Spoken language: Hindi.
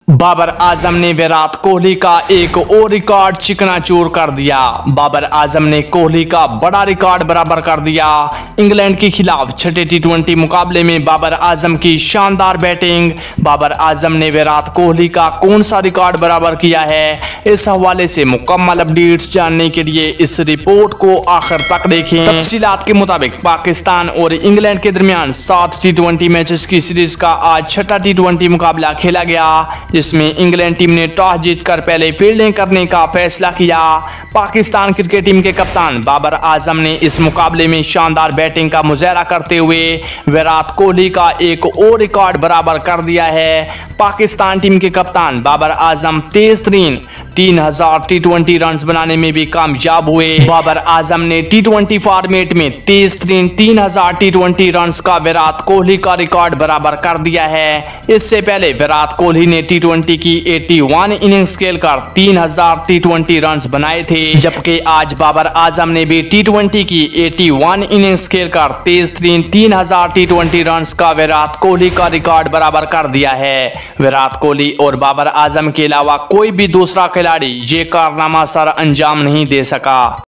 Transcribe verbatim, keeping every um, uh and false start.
बाबर आजम ने विराट कोहली का एक और रिकॉर्ड चिकनाचूर कर दिया। बाबर आजम ने कोहली का बड़ा रिकॉर्ड बराबर कर दिया। इंग्लैंड के खिलाफ छठे टी ट्वेंटी मुकाबले में बाबर आजम की शानदार बैटिंग। बाबर आजम ने विराट कोहली का कौन सा रिकॉर्ड बराबर किया है, इस हवाले से मुकम्मल अपडेट्स जानने के लिए इस रिपोर्ट को आखिर तक देखें। तफसीलात के मुताबिक पाकिस्तान और इंग्लैंड के दरमियान सात टी ट्वेंटी मैचेस की सीरीज का आज छठा टी ट्वेंटी मुकाबला खेला गया, जिसमें इंग्लैंड टीम ने टॉस जीतकर पहले फील्डिंग करने का फैसला किया। पाकिस्तान क्रिकेट टीम के कप्तान बाबर आजम ने इस मुकाबले में शानदार बैटिंग का मुजाहरा करते हुए विराट कोहली का एक और रिकॉर्ड बराबर कर दिया है। पाकिस्तान टीम के कप्तान बाबर आजम तेज तरीन तीन हजार टी ट्वेंटी रन बनाने में भी कामयाब हुए। बाबर आजम ने टी ट्वेंटी फॉर्मेट में तेज तरीन तीन हजार टी ट्वेंटी रन का विराट कोहली का रिकॉर्ड बराबर कर दिया है। इससे पहले विराट कोहली ने टी ट्वेंटी की इक्यासी इनिंग्स खेलकर तीन हजार टी ट्वेंटी रन बनाए थे, जबकि आज बाबर आजम ने भी टी ट्वेंटी की इक्यासी इनिंग्स खेलकर तेज तरीन तीन हजार टी ट्वेंटी रन का विराट कोहली का रिकॉर्ड बराबर कर दिया है। विराट कोहली और बाबर आजम के अलावा कोई भी दूसरा खिलाड़ी ये कारनामा सर अंजाम नहीं दे सका।